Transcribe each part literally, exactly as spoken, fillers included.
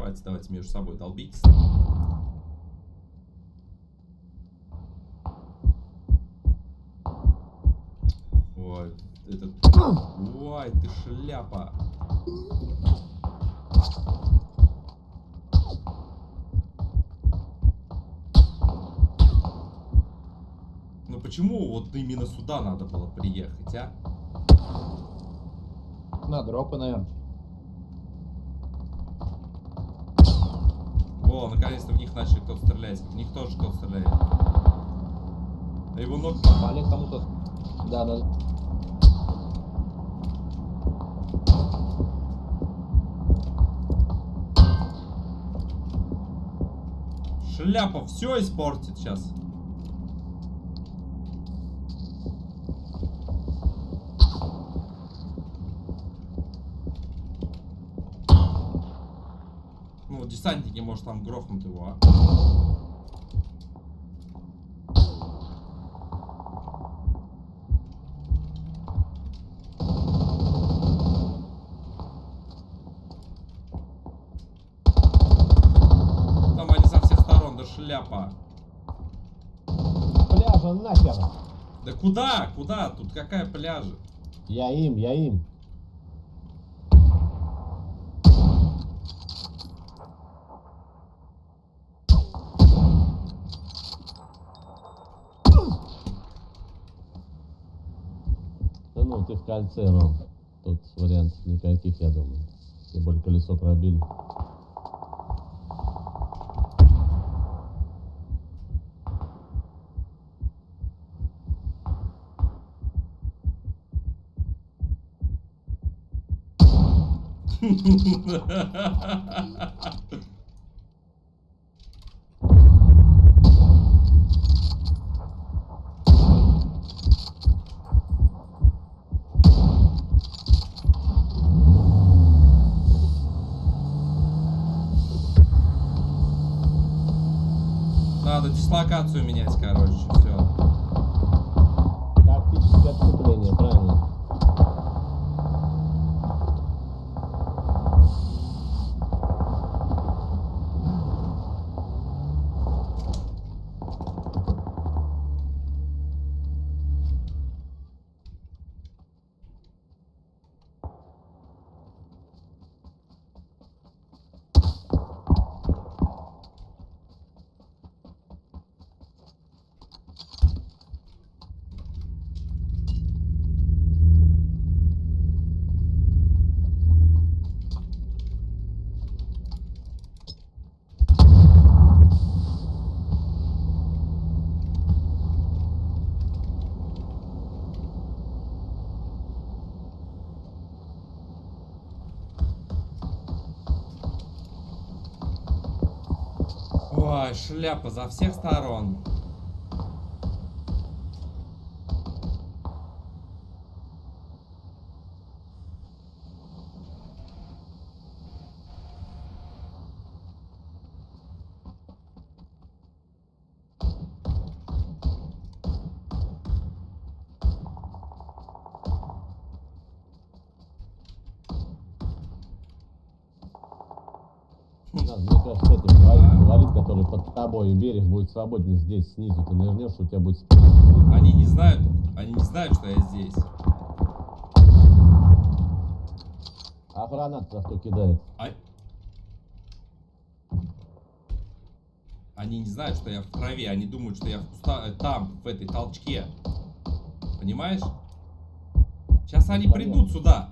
хватит, давайте между собой долбитесь. Ой, этот... Ой, ты шляпа. Ну почему вот именно сюда надо было приехать, а? На дропы, наверное. О, наконец-то в них начали кто-то стрелять. В них тоже кто-то стреляет. А его ног... Олег кому-то... Да, да. Шляпа все испортит сейчас. Ну, десантники, может, там грохнут его, а? Там они со всех сторон, да шляпа. Пляжа нахер. Да куда? Куда? Тут какая пляжа? Я им, я им. Да ну, ты в кольце, Ром. Тут вариантов никаких, я думаю. Тем более колесо пробили. Надо дислокацию менять, короче, все. Тактическое отступление, правильно. Ой, шляпа за всех сторон. Надо, мне кажется, с этим говорить, говорить, который под тобой, и берег будет свободен здесь, снизу. Ты нырнешь, у тебя будет... Они не знают, они не знают, что я здесь. А гранат-то кто кидает? А... Они не знают, что я в траве, они думают, что я в куста... там, в этой толчке. Понимаешь? Сейчас они придут сюда.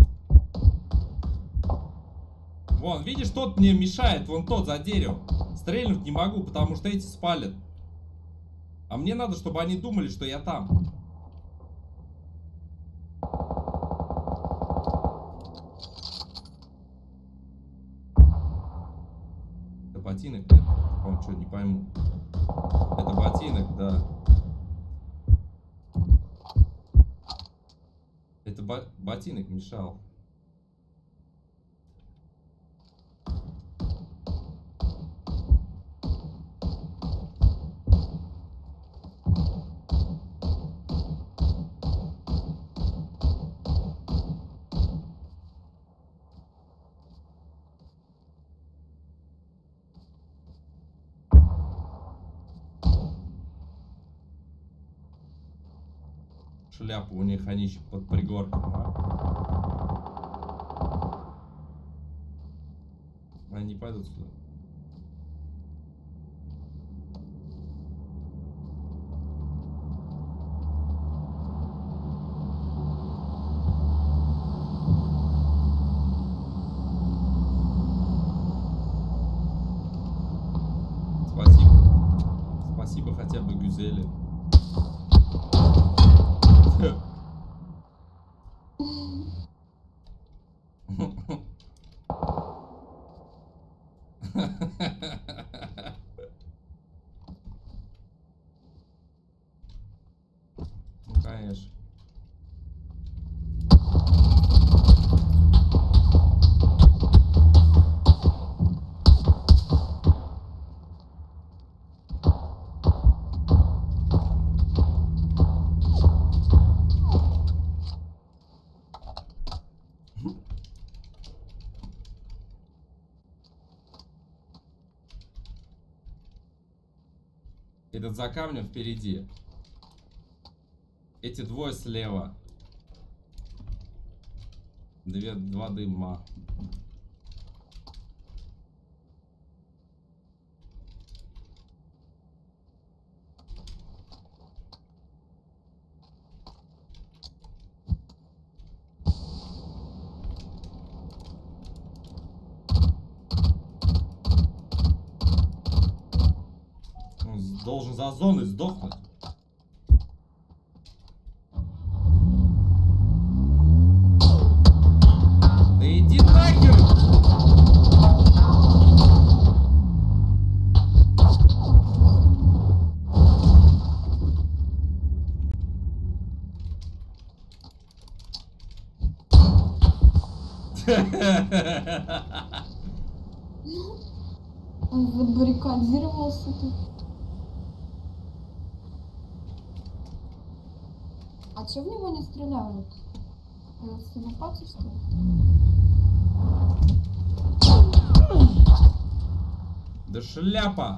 Вон, видишь, тот мне мешает, вон тот за деревом. Стрельнуть не могу, потому что эти спалят. А мне надо, чтобы они думали, что я там. Это ботинок? Нет, по-моему, что, не пойму. Это ботинок, да. Это бо ботинок мешал. Шляпу у них, они еще под пригорком, а? Они не пойдут сюда. Спасибо. Спасибо хотя бы Гюзели. Ну, конечно. Этот за камнем впереди. Эти двое слева. Две, два дыма. Он должен за зоной сдохнуть. Да иди нахер! Он забаррикадировался тут. А чё в него не стреляют? Это телепатия, что ли? Да шляпа!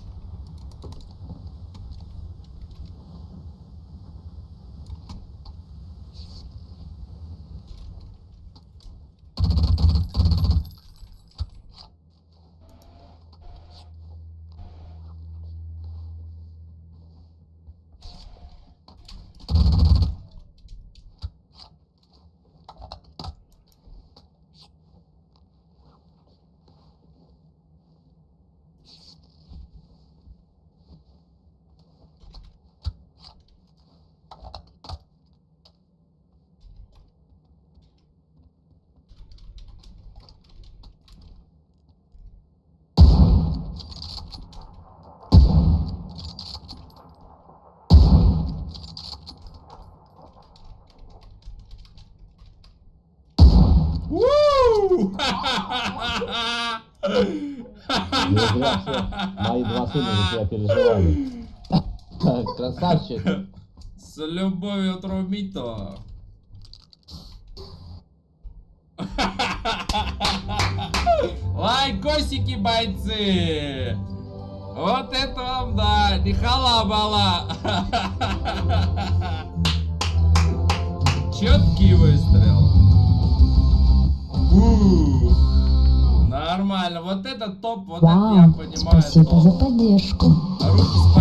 Не зря все мои два сына за тебя переживали. Красавчик. С любовью Трумито. Лайкосики, бойцы! Вот это вам, да, не халабала. Четкий выстрел. У, нормально, вот это топ, вот Вау, это я понимаю. спасибо топ. за поддержку. Руки